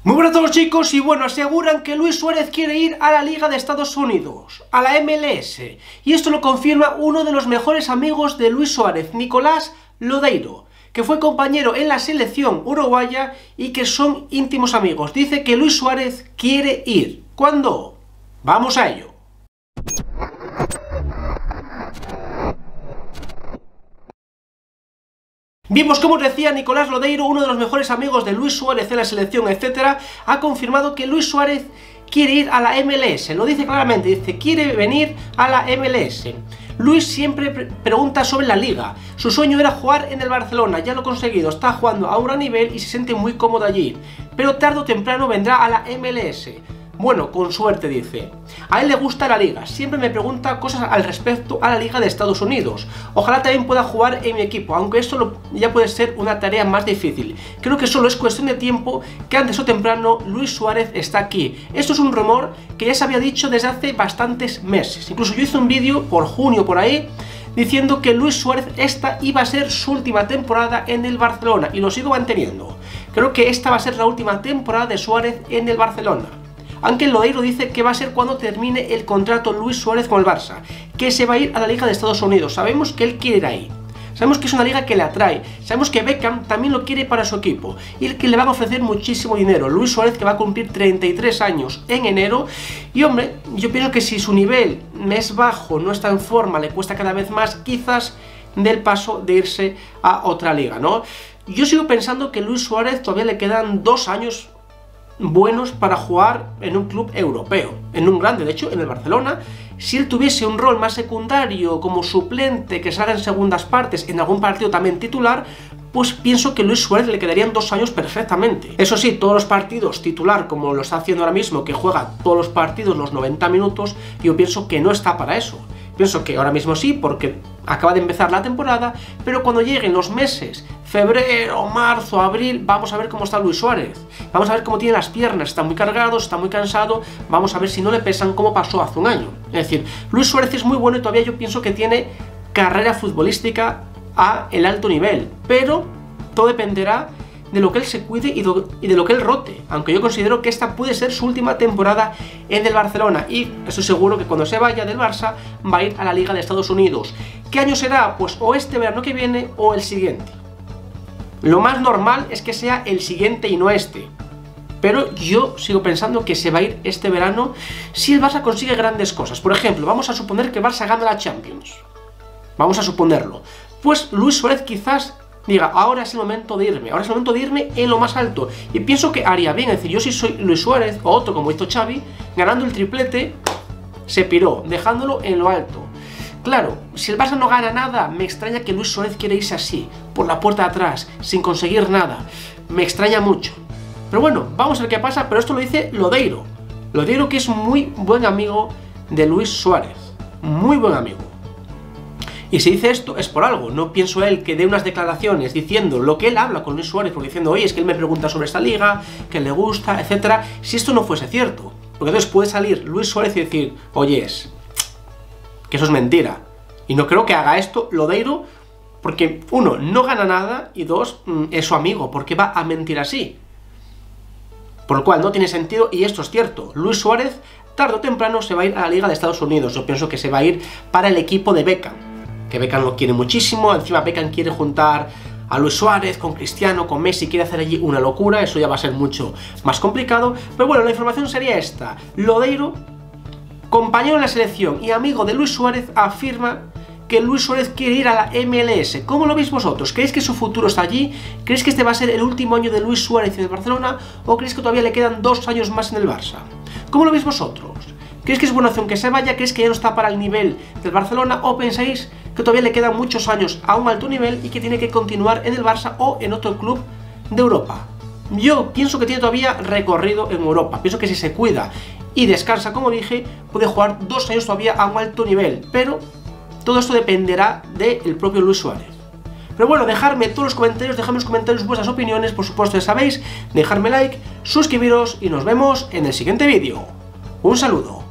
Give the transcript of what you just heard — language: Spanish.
Muy buenas a todos chicos, y bueno, aseguran que Luis Suárez quiere ir a la Liga de Estados Unidos, a la MLS, y esto lo confirma uno de los mejores amigos de Luis Suárez, Nicolás Lodeiro, que fue compañero en la selección uruguaya y que son íntimos amigos. Dice que Luis Suárez quiere ir. ¿Cuándo? Vamos a ello. Vimos, como os decía, Nicolás Lodeiro, uno de los mejores amigos de Luis Suárez en la selección, etcétera, ha confirmado que Luis Suárez quiere ir a la MLS. Lo dice claramente, dice, quiere venir a la MLS. Luis siempre pregunta sobre la liga. Su sueño era jugar en el Barcelona, ya lo ha conseguido, está jugando a un gran nivel y se siente muy cómodo allí. Pero tarde o temprano vendrá a la MLS. Bueno, con suerte, dice. A él le gusta la liga, siempre me pregunta cosas al respecto a la liga de Estados Unidos. Ojalá también pueda jugar en mi equipo, aunque esto ya puede ser una tarea más difícil. Creo que solo es cuestión de tiempo, que antes o temprano Luis Suárez está aquí. Esto es un rumor que ya se había dicho desde hace bastantes meses. Incluso yo hice un vídeo por junio, por ahí, diciendo que Luis Suárez esta iba a ser su última temporada en el Barcelona, y lo sigo manteniendo. Creo que esta va a ser la última temporada de Suárez en el Barcelona. Aunque Lodeiro dice que va a ser cuando termine el contrato Luis Suárez con el Barça, que se va a ir a la Liga de Estados Unidos. Sabemos que él quiere ir ahí, sabemos que es una liga que le atrae, sabemos que Beckham también lo quiere para su equipo y que le van a ofrecer muchísimo dinero. Luis Suárez, que va a cumplir 33 años en enero, y hombre, yo pienso que si su nivel es bajo, no está en forma, le cuesta cada vez más, quizás del paso de irse a otra liga, ¿no? Yo sigo pensando que Luis Suárez todavía le quedan 2 años buenos para jugar en un club europeo, en un grande. De hecho, en el Barcelona, si él tuviese un rol más secundario, como suplente, que salga en segundas partes, en algún partido también titular, pues pienso que Luis Suárez le quedarían 2 años perfectamente. Eso sí, todos los partidos titular, como lo está haciendo ahora mismo, que juega todos los partidos los 90 minutos, yo pienso que no está para eso. Pienso que ahora mismo sí, porque acaba de empezar la temporada, pero cuando lleguen los meses, febrero, marzo, abril, vamos a ver cómo está Luis Suárez. Vamos a ver cómo tiene las piernas, está muy cargado, está muy cansado, vamos a ver si no le pesan como pasó hace un año. Es decir, Luis Suárez es muy bueno y todavía yo pienso que tiene carrera futbolística a el alto nivel, pero todo dependerá de lo que él se cuide y de lo que él rote, aunque yo considero que esta puede ser su última temporada en el Barcelona, y estoy seguro que cuando se vaya del Barça va a ir a la Liga de Estados Unidos. ¿Qué año será? Pues o este verano que viene o el siguiente. Lo más normal es que sea el siguiente y no este, pero yo sigo pensando que se va a ir este verano si el Barça consigue grandes cosas. Por ejemplo, vamos a suponer que el Barça gana la Champions, vamos a suponerlo, pues Luis Suárez quizás diga, ahora es el momento de irme, ahora es el momento de irme en lo más alto, y pienso que haría bien. Es decir, yo si soy Luis Suárez, o otro como hizo Xavi, ganando el triplete, se piró, dejándolo en lo alto. Claro, si el Barça no gana nada, me extraña que Luis Suárez quiera irse así, por la puerta de atrás, sin conseguir nada, me extraña mucho. Pero bueno, vamos a ver qué pasa, pero esto lo dice Lodeiro. Lodeiro, que es muy buen amigo de Luis Suárez, muy buen amigo. Y si dice esto es por algo, no pienso él que dé unas declaraciones diciendo lo que él habla con Luis Suárez, porque diciendo, oye, es que él me pregunta sobre esta liga, que le gusta, etcétera, si esto no fuese cierto. Porque entonces puede salir Luis Suárez y decir, oye, que eso es mentira. Y no creo que haga esto Lodeiro, porque uno, no gana nada, y dos, es su amigo, porque va a mentir así. Por lo cual no tiene sentido, y esto es cierto. Luis Suárez, tarde o temprano, se va a ir a la Liga de Estados Unidos. Yo pienso que se va a ir para el equipo de Beckham, que Beckham lo quiere muchísimo. Encima Beckham quiere juntar a Luis Suárez con Cristiano, con Messi, quiere hacer allí una locura, eso ya va a ser mucho más complicado. Pero bueno, la información sería esta. Lodeiro, compañero en la selección y amigo de Luis Suárez, afirma que Luis Suárez quiere ir a la MLS. ¿Cómo lo veis vosotros? ¿Creéis que su futuro está allí? ¿Creéis que este va a ser el último año de Luis Suárez en el Barcelona? ¿O creéis que todavía le quedan 2 años más en el Barça? ¿Cómo lo veis vosotros? ¿Creéis que es buena opción que se vaya? ¿Creéis que ya no está para el nivel del Barcelona? ¿O pensáis que todavía le quedan muchos años a un alto nivel y que tiene que continuar en el Barça o en otro club de Europa? Yo pienso que tiene todavía recorrido en Europa. Pienso que si se cuida y descansa, como dije, puede jugar 2 años todavía a un alto nivel. Pero todo esto dependerá del propio Luis Suárez. Pero bueno, dejadme todos los comentarios, dejadme en los comentarios vuestras opiniones, por supuesto ya sabéis, dejadme like, suscribiros y nos vemos en el siguiente vídeo. Un saludo.